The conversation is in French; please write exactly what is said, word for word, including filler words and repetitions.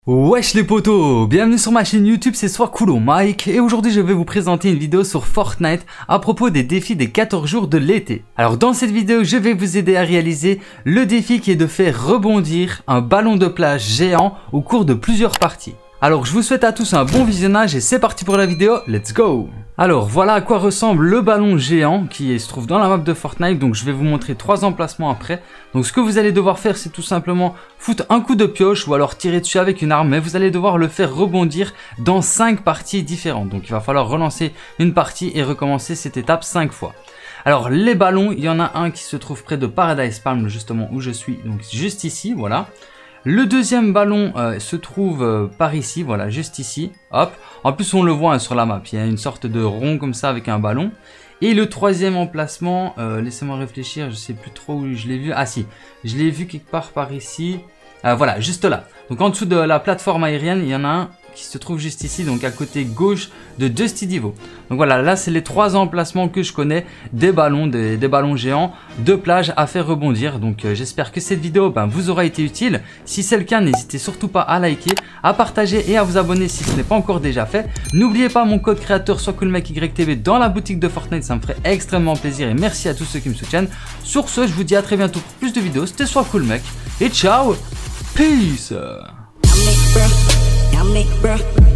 Wesh les potos, bienvenue sur ma chaîne YouTube, c'est Soiscoolo Mike et aujourd'hui je vais vous présenter une vidéo sur Fortnite à propos des défis des quatorze jours de l'été. Alors dans cette vidéo je vais vous aider à réaliser le défi qui est de faire rebondir un ballon de plage géant au cours de plusieurs parties. Alors je vous souhaite à tous un bon visionnage et c'est parti pour la vidéo, let's go! Alors voilà à quoi ressemble le ballon géant qui se trouve dans la map de Fortnite, donc je vais vous montrer trois emplacements après. Donc ce que vous allez devoir faire c'est tout simplement foutre un coup de pioche ou alors tirer dessus avec une arme, mais vous allez devoir le faire rebondir dans cinq parties différentes. Donc il va falloir relancer une partie et recommencer cette étape cinq fois. Alors les ballons, il y en a un qui se trouve près de Paradise Palm justement où je suis, donc juste ici, voilà. Le deuxième ballon euh, se trouve euh, par ici, voilà, juste ici, hop. En plus on le voit hein, sur la map, il y a une sorte de rond comme ça avec un ballon. Et le troisième emplacement, euh, laissez-moi réfléchir, je sais plus trop où je l'ai vu. Ah si, je l'ai vu quelque part par ici, euh, voilà, juste là. Donc en dessous de la plateforme aérienne, il y en a un qui se trouve juste ici, donc à côté gauche de Dusty Divo. Donc voilà, là c'est les trois emplacements que je connais des ballons, des, des ballons géants de plage à faire rebondir. Donc euh, j'espère que cette vidéo ben, vous aura été utile. Si c'est le cas, n'hésitez surtout pas à liker, à partager et à vous abonner si ce n'est pas encore déjà fait. N'oubliez pas mon code créateur SoisCooloMikeYTV dans la boutique de Fortnite, ça me ferait extrêmement plaisir et merci à tous ceux qui me soutiennent. Sur ce, je vous dis à très bientôt pour plus de vidéos. C'était SoisCooloMike et ciao, peace. Yummy, bruh.